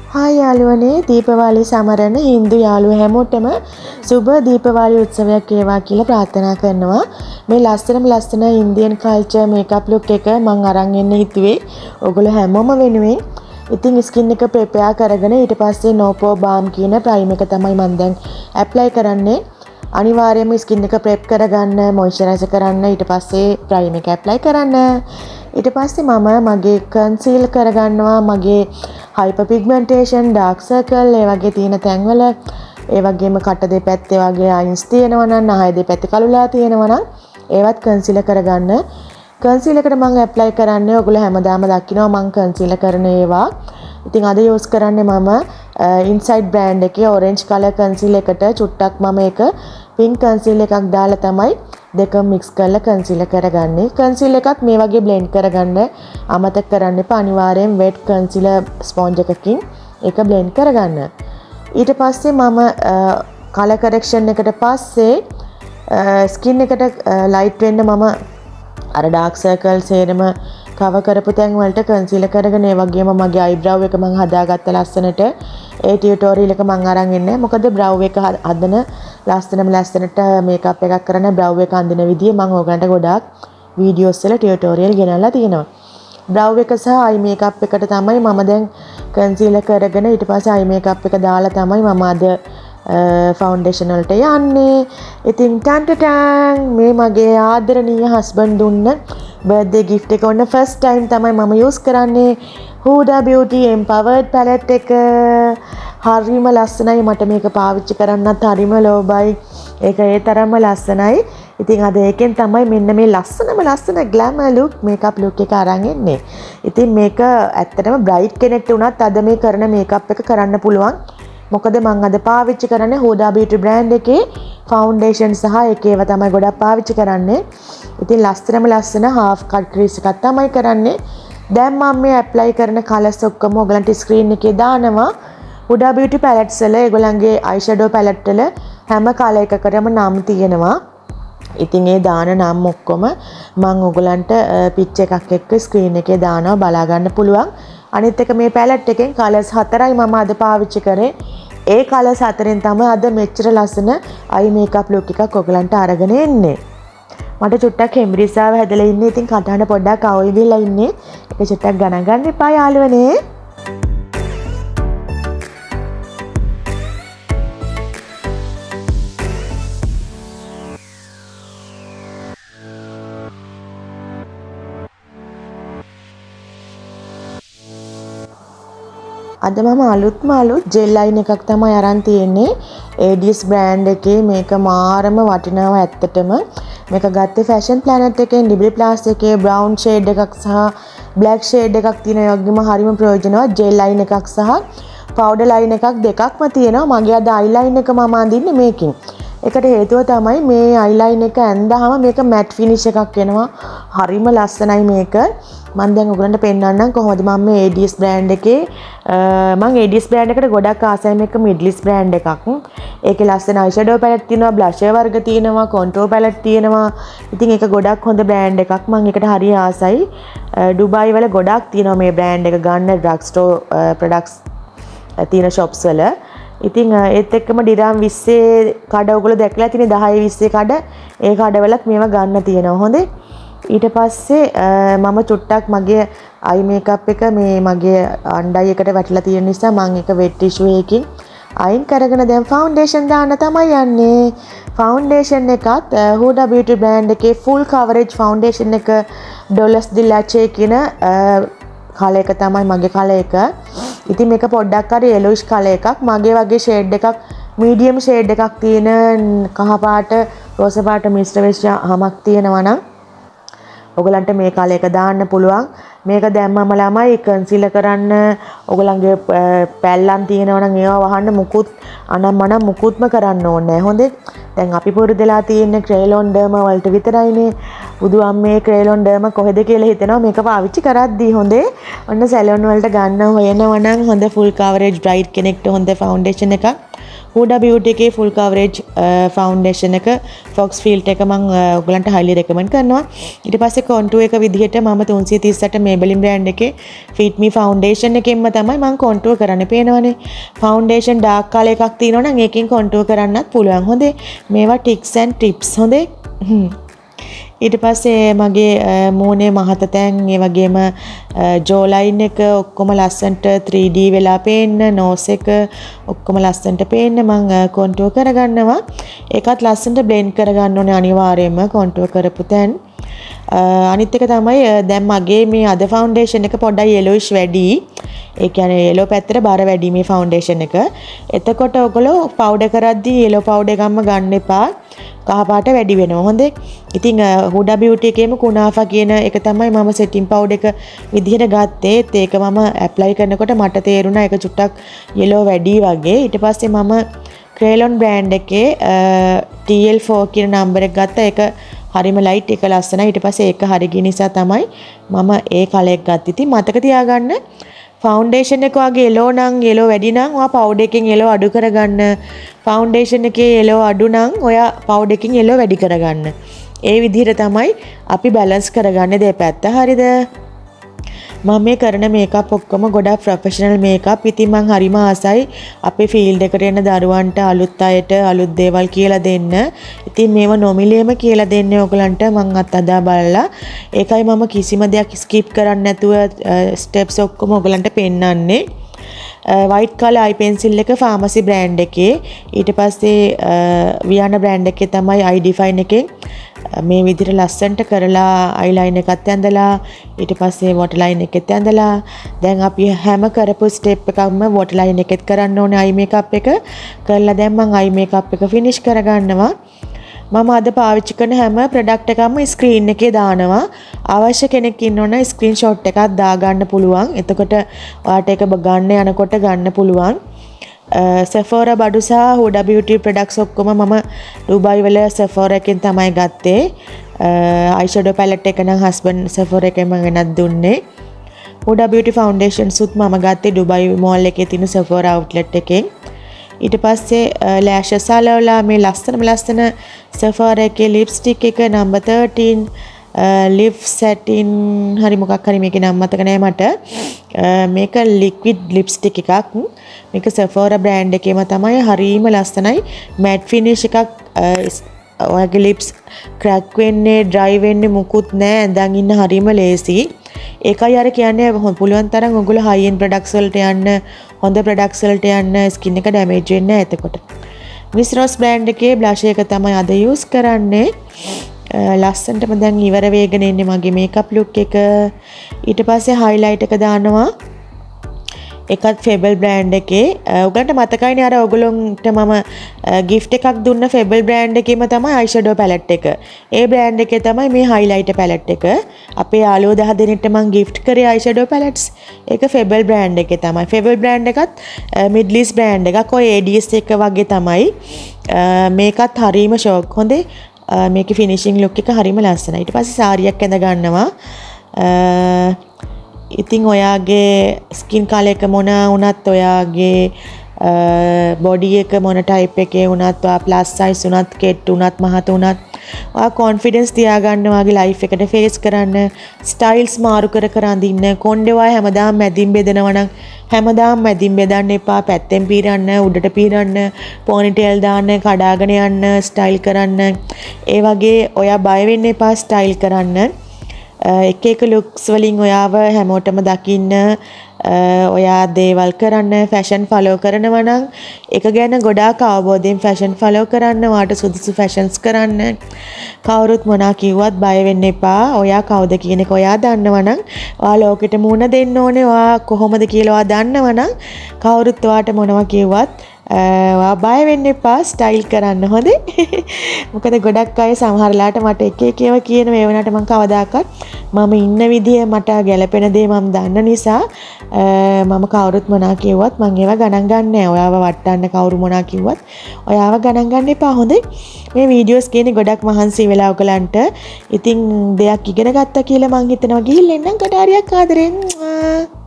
हाय යාළුවනේ දීපවාලි සමරන හින්දු යාළුවෝ හැමෝටම සුබ දීපවාලි උත්සවයක් වේවා කියලා ප්‍රාර්ථනා කරනවා. මේ ලස්සන ඉන්දියන් කල්චර් මේකප් ලුක් එක මම අරන් එන්න හිතුවේ ඔයගොල්ලෝ හැමෝම වෙනුවෙන්. ඉතින් ස්කින් එක ප්‍රෙපෙයාර් කරගෙන ඊට පස්සේ නෝපෝ බාම් කියන ප්‍රයිම් එක තමයි මම දැන් ඇප්ලයි කරන්නේ. අනිවාර්යයෙන්ම ස්කින් එක ප්‍රෙප් කරගන්න, මොයිස්චරයිසර් කරන්න, ඊට පස්සේ ප්‍රයිම් එක ඇප්ලයි කරන්න. ඊට පස්සේ මම මගේ කන්සීල් කරගන්නවා මගේ හයිපර් පිග්මන්ටේෂන්, ඩාර්ක් සර්කල් ඒ වගේ තියෙන තැන්වල, ඒ වගේම කට දෙපැත්තේ වගේ අයින්ස් තියෙනවා නම්, නහය දෙපැත්තේ කළුලා තියෙනවා නම් ඒවත් කන්සීලර් කරගන්න. කන්සීලර් එකට මම ඇප්ලයි කරන්නේ ඔයගොල්ලෝ හැමදාම දකිනවා මම කන්සීලර් කරන ඒවා. ඉතින් අද යූස් කරන්නේ මම ඉන්සයිඩ් බ්‍රෑන්ඩ් එකේ ඔරෙන්ජ් කලර් කන්සීලර් එකට චුට්ටක් මම ඒක පින්ක් කන්සීලර් එකක් දාලා තමයි දෙකම මික්ස් කරලා කන්සීලර් කරගන්නේ. කන්සීලර් එකත් මේ වගේ බ්ලෙන්ඩ් කරගන්න අමතක කරන්න එපා. අනිවාර්යෙන් වෙට් කන්සීලර් ස්පොන්ජ් එකකින් ඒක බ්ලෙන්ඩ් කරගන්න. ඊට පස්සේ මම කලර් කරෙක්ෂන් එකට පස්සේ ස්කින් එකට ලයිට් වෙන්න මම අර ඩාර්ක් සර්කල්ස් හේරම කවර් කරපු තැන් වලට කන්සීලර් කරගෙන ඒ වගේම මගේ අයිබ්‍රව් එක මම හදාගත්ත ලස්සනට ඒ ටියුටෝරියල් එක මම අරන් ඉන්නේ. මොකද බ්‍රව් එක හදන ලස්සනට මේකප් එකක් කරන බ්‍රව් එක අඳින විදිය මම ඔයගලන්ට ගොඩාක් වීඩියෝස් වල ටියුටෝරියල් ගෙනල්ලා තියෙනවා. බ්‍රව් එක සහ අයි මේකප් එකට තමයි මම දැන් කන්සීලර් කරගෙන ඊට පස්සේ අයි මේකප් එක දාලා තමයි මම අද ෆවුන්ඩේෂන් වලට යන්නේ. ඉතින් ටන් මේ මගේ ආදරණීය හස්බන්ඩ් දුන්න බර්ත්ඩේ ගිෆ්ට් එක ඔන්න ෆස්ට් ටයිම් තමයි මම යූස් කරන්නේ. Huda Beauty Empowered palette එක හරිම ලස්සනයි. මට මේක පාවිච්චි කරන්නත් හරිම ලෝභයි. ඒක ඒ තරම්ම ලස්සනයි. ඉතින් අද ඒකෙන් තමයි මෙන්න මේ ලස්සන ග්ලැමර් ලුක් මේකප් ලුක් එක අරන් එන්නේ. ඉතින් මේක ඇත්තටම බ්‍රයිට් කෙනෙක්ට උනත් අද මේ කරන මේකප් එක කරන්න පුළුවන්. මොකද මම අද පාවිච්චි කරන්නේ Huda Beauty brand එකේ ෆවුන්ඩේෂන් සහ ඒකේව තමයි ගොඩක් පාවිච්චි කරන්නේ. ඉතින් ලස්සන half cut crease එකක් තමයි කරන්නේ. දැන් මම මේ ඇප්ලයි කරන කලර්ස් ඔක්කොම ඔයගලන්ට ස්ක්‍රීන් එකේ දානවා. Huda Beauty palettes වල ඒගොල්ලන්ගේ අයි ෂැඩෝ palette වල හැම කලර් එකකටම නම් තියෙනවා. ඉතින් ඒ දාන නම් ඔක්කොම මම ඔයගලන්ට පිච් එකක් එක්ක ස්ක්‍රීන් එකේ දානවා බලා ගන්න පුළුවන්. අනිත් එක මේ palette එකෙන් කලර්ස් 4යි මම අද පාවිච්චි කරේ. ඒ කලර්ස් 4ෙන් තමයි අද මෙච්චර ලස්සන අයි මේකප් ලුක් එකක් ඔයගලන්ට අරගෙන එන්නේ. මට චුට්ටක් හෙම්බිරිස්සාව හැදලා ඉන්නේ. ඉතින් කටහඬ පොඩ්ඩක් අවුල් වෙලා ඉන්නේ. ඒක චුට්ටක් ගණන් ගන්න එපා යාළුවනේ. අද මම අලුත් ජෙල් ලයින් එකක් තමයි අරන් තියෙන්නේ. ADS brand එකේ මේක මාරම වටිනවා ඇත්තටම. මේක ගත්තේ Fashion Planet එකේ Liberty Plus එකේ brown shade එකක් සහ black shade එකක් තියෙන යෝග්‍යම හරිම ප්‍රයෝජනවත් ජෙල් ලයින් එකක් සහ powder ලයින් එකක් දෙකක්ම තියෙනවා. මගේ අද අයිලයින් එක මම අඳින්නේ මේකෙන්. ඒකට හේතුව තමයි මේ අයිලයින් එක ඇඳහම මේක මැට් ෆිනිෂ් එකක් එනවා. හරිම ලස්සනයි මේක. මම දැන් ඔයගලන්ට පෙන්නන්නම් කොහොමද මම මේ ADS brand එකේ මම ADS brand එකට ගොඩක් ආසයි. මේක මිඩ්ලිස් brand එකක්. ඒකේ ලස්සන අයි ෂැඩෝ palette තියෙනවා, blusher වර්ග තියෙනවා, contour palette තියෙනවා. ඉතින් ඒක ගොඩක් හොඳ brand එකක්. මම ඒකට හරිය ආසයි. ඩුබායි වල ගොඩක් තියෙනවා මේ brand එක ගන්න drug store products තියෙන shops වල. ඉතින් ඒත් එක්කම ඩිරාම් 20 කඩ ඔයගොල්ලෝ දැකලා තියෙන 10 20 කඩ ඒ කඩවලත් මේවා ගන්න තියෙනවා. හොඳේ. ඊට පස්සේ මම චුට්ටක් මගේ අයි මේකප් එක මේ මගේ අණ්ඩයි එකට වැටලා තියෙන නිසා මම ඒක වෙට් ටිෂු එකකින් අයින් කරගෙන දැන් ෆවුන්ඩේෂන් දාන්න තමයි යන්නේ. ෆවුන්ඩේෂන් එකත් Huda Beauty brand එකේ full coverage ෆවුන්ඩේෂන් එක Dollars de Leche කියන කලර් එක තමයි මගේ කලර් එක. ඉතින් මේක පොඩ්ඩක් හරි yellowish කලර් එකක්. මගේ වගේ shade එකක් medium shade එකක් තියෙන කහ පාට රෝස පාට මිශ්‍ර වෙච්ච හමක් තියෙනවා නම් ඔයගලන්ට මේ කලර් එක දාන්න පුළුවන්. මේක දැම්මම ළමයි කන්සීලර් කරන්න ඔයගලන්ගේ පැල්ලම් තියෙනවා නම් ඒවා වහන්න මුකුත් අනම්මනම් මුකුත්ම කරන්න ඕනේ නැහැ. හොඳේ. දැන් අපි පුරුදුලා තියෙන්නේ ක්‍රේලොන් ඩර්ම වලට විතරයිනේ. බුදු අම්මේ ක්‍රේලොන් ඩර්ම කොහෙද කියලා හිතනවා මේක පාවිච්චි කරද්දී. හොඳේ. ඔන්න සැලොන් වලට ගන්න හොයනවා නම් හොඳ ෆුල් කවරේජ් බ්‍රයිට් කෙනෙක්ට හොඳ ෆවුන්ඩේෂන් එකක් Huda Beauty එකේ full coverage foundation එක Fox filter එක මම ඔයගලන්ට highly recommend කරනවා. ඊට පස්සේ contour එක විදිහට මම 338 Maybelline brand එකේ Fit Me foundation එකෙන්ම තමයි මම contour කරන්න පේනවනේ. foundation dark color එකක් තියෙනවා නම් ඒකෙන් contour කරන්නත් පුළුවන්. හොඳේ. මේවා tips and tips. හොඳේ. ඊට පස්සේ මගේ මූණේ මහත තැන් ඒ වගේම jaw line එක ඔක්කොම ලස්සනට 3D වෙලා පේන්න nose එක ඔක්කොම ලස්සනට පේන්න මම contour කරගන්නවා. ඒකත් ලස්සනට blend කරගන්න ඕනේ අනිවාර්යයෙන්ම contour කරපු තැන්. අනිත් එක තමයි දැන් මගේ මේ අද foundation එක පොඩ්ඩක් yellowish වැඩි. ඒ කියන්නේ yellow පැත්තට බර වැඩි මේ foundation එක. එතකොට ඔයගොල්ලෝ powder කරද්දී yellow powder එකක්ම ගන්න එපා. කහ පාට වැඩි වෙනවා. හොඳේ. ඉතින් Huda Beauty එකේම කුණාෆා කියන එක තමයි මම setting powder එක විදිහට ගත්තේ. ඒක මම apply කරනකොට මට තේරුණා ඒක චුට්ටක් yellow වැඩි වගේ. ඊට පස්සේ මම Kryolan brand එකේ TL4 කියන number එක ගත්තා. ඒක හරිම light එක ලස්සනයි. ඊට පස්සේ ඒක හරි ගිය නිසා තමයි මම ඒ color එක ගත්තේ. ඉතින් මතක තියාගන්න foundation එක වගේ yellow නම් yellow වැඩි නම් ඔයා powder එකෙන් yellow අඩු කරගන්න. foundation එකේ yellow අඩු නම් ඔයා powder එකෙන් yellow වැඩි කරගන්න. ඒ විදිහට තමයි අපි balance කරගන්නේ දෙපැත්ත. හරිද? මම මේ කරන මේකප් ඔක්කොම ගොඩක් ප්‍රොෆෙෂනල් මේකප්. ඉතින් මං හරිම ආසයි අපේ ෆීල්ඩ් එකට එන දරුවන්ට අලුත් අයට අලුත් දේවල් කියලා දෙන්න. ඉතින් මේව නොමිලේම කියලා දෙන්නේ ඔයගලන්ට මං අත්අදා බලලා. ඒකයි මම කිසිම දෙයක් ස්කිප් කරන්නේ නැතුව ස්ටෙප්ස් ඔක්කොම ඔයගලන්ට පෙන්නන්නේ. white color eye pencil එක pharmacy brand එකේ. ඊට පස්සේ Viana brand එකේ තමයි eye define එකෙන් මේ විදිහට ලස්සනට කරලා eyeliner එකත් ඇඳලා ඊට පස්සේ waterline එකෙත් ඇඳලා දැන් අපි හැම කරපු step එකක්ම waterline එකෙත් කරන්න ඕනේ eye makeup එක කරලා දැන් මම eye makeup එක finish කරගන්නවා. මම අද පාවිච්චි කරන හැම ප්‍රොඩක්ට් එකක්ම ස්ක්‍රීන් එකේ දානවා. අවශ්‍ය කෙනෙක් ඉන්නොන ස්ක්‍රීන්ෂොට් එකක් දාගන්න පුළුවන්. එතකොට ඔයාට ඒක ගන්න යනකොට ගන්න පුළුවන්. Sephora බඩු සහ Huda Beauty products ඔක්කොම මම ඩුබායි වල Sephora එකෙන් තමයි ගත්තේ. eyeshadow palette එක නම් husband Sephora එකෙන් මම ගෙනත් දුන්නේ. Huda Beauty foundation සුත් මම ගත්තේ ඩුබායි mall එකේ තියෙන Sephora outlet එකෙන්. ඊට පස්සේ lashes අලවලා මේ ලස්සන Sephora එකේ lipstick එක number 13 lip satin හරි මොකක් හරි මේකේ නම මතක නෑ මට. මේක liquid lipstick එකක්. මේක Sephora brand එකේම තමයි. හරිම ලස්සනයි. matte finish එකක්. ඔයගේ lips crack වෙන්නේ dry වෙන්නේ මුකුත් නෑ. දැන් ඉන්න හරිම ලේසි. ඒකයි අර කියන්නේ පුළුවන් තරම් ඔයගොල්ලෝ high end products වලට යන්න හොඳ products වලට යන්න skin එක damage වෙන්නේ නැහැ එතකොට. Miss Rose brand එකේ blush එක තමයි අද use කරන්නේ. ලස්සනටම දැන් ඉවර වෙගෙන ඉන්නේ මගේ makeup look එක. ඊට පස්සේ highlight එක දානවා. එකත් Fable brand එකේ. ඔයගලන්ට මතකයිනේ අර ඔයගලොන්ට මම gift එකක් දුන්න Fable brand එකේම තමයි eyeshadow palette එක. ඒ brand එකේ තමයි මේ highlighter palette එක. අපේ යාළුවෝ 10 දෙනෙක්ට මම gift කරේ eyeshadow palettes. ඒක Fable brand එකේ තමයි. Fable brand එකත් Middle East brand එකක්. ඔය ADS එක වගේ තමයි. මේකත් හරීම ෂෝක්. හොඳේ. මේකේ finishing look එක හරීම ලස්සනයි. ඊට පස්සේ සාරියක් ඇඳ ගන්නවා. ඉතින් ඔයාගේ ස්කින් කලර් එක මොන වුණත් ඔයාගේ බොඩි එක මොන ටයිප් එකේ වුණත් ඔයා ප්ලස් සයිස් වුණත් කෙට් වුණත් මහත වුණත් ඔයා කොන්ෆිඩන්ස් තියාගන්න ඔයාගේ ලයිෆ් එකට ෆේස් කරන්න ස්ටයිල්ස් මාරු කර අඳින්න කොණ්ඩේ ඔයා හැමදාම මැදින් බෙදනවා නම් හැමදාම මැදින් බෙදන්න එපා පැත්තෙන් පීරන්න උඩට පීරන්න පොනිටේල් දාන්න කඩාගෙන යන්න ස්ටයිල් කරන්න ඒ වගේ ඔයා බය වෙන්න එපා ස්ටයිල් කරන්න එක looks වලින් ඔයාව හැමෝටම දකින්න ඔයා දේවල් කරන්න ෆැෂන් ෆලෝ කරනවා නම් ඒක ගැන ගොඩාක් අවබෝධයෙන් ෆැෂන් ෆලෝ කරන්න ඔයාට සුදුසු ෆැෂන්ස් කරන්න කවුරුත් මොනා කිව්වත් බය වෙන්න එපා ඔයා කවුද කියන එක ඔයා දන්නවා නම් ඔයා ලෝකෙට මුණ දෙන්න ඕනේ ඔයා කොහොමද කියලා ඔයා දන්නවා නම් කවුරුත් ඔයාට මොනවා කිව්වත් ඔයා බය වෙන්න එපා ස්ටයිල් කරන්න හොඳේ මොකද ගොඩක් අය සමහරලාට මට එක ඒවා කියන මේ වෙනට මම කවදාකවත් මම ඉන්න විදිය මට ගැළපෙන දේ මම දන්න නිසා මම කවුරුත් මොනා කිව්වත් මම ඒවා ගණන් ගන්න නෑ ඔයාව වටන්න කවුරු මොනා කිව්වත් ඔයාව ගණන් ගන්න එපා හොඳේ මේ වීඩියෝස් කියන්නේ ගොඩක් මහන්සි වෙලා ඔයගලන්ට ඉතින් දෙයක් ඉගෙන ගත්තා කියලා මං හිතනවා ගිහින් එන්නම් කටාරියක් ආදරෙන්